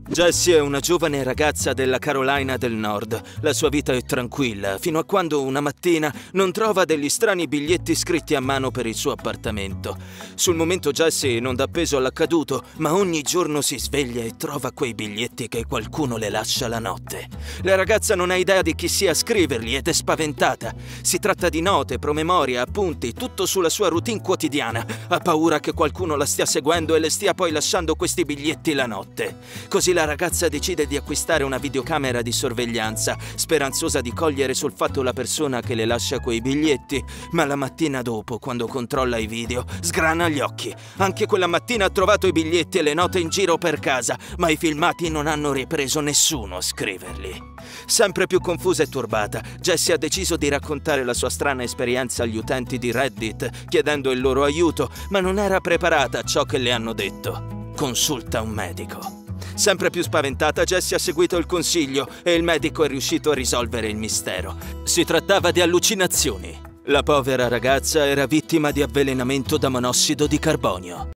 Jessie è una giovane ragazza della Carolina del Nord. La sua vita è tranquilla, fino a quando una mattina non trova degli strani biglietti scritti a mano per il suo appartamento. Sul momento Jessie non dà peso all'accaduto, ma ogni giorno si sveglia e trova quei biglietti che qualcuno le lascia la notte. La ragazza non ha idea di chi sia a scriverli ed è spaventata. Si tratta di note, promemoria, appunti, tutto sulla sua routine quotidiana. Ha paura che qualcuno la stia seguendo e le stia poi lasciando questi biglietti la notte. Così la ragazza decide di acquistare una videocamera di sorveglianza, speranzosa di cogliere sul fatto la persona che le lascia quei biglietti, ma la mattina dopo, quando controlla i video, sgrana gli occhi. Anche quella mattina ha trovato i biglietti e le note in giro per casa, ma i filmati non hanno ripreso nessuno a scriverli. Sempre più confusa e turbata, Jessie ha deciso di raccontare la sua strana esperienza agli utenti di Reddit, chiedendo il loro aiuto, ma non era preparata a ciò che le hanno detto. Consulta un medico. Sempre più spaventata, Jessie ha seguito il consiglio e il medico è riuscito a risolvere il mistero. Si trattava di allucinazioni. La povera ragazza era vittima di avvelenamento da monossido di carbonio.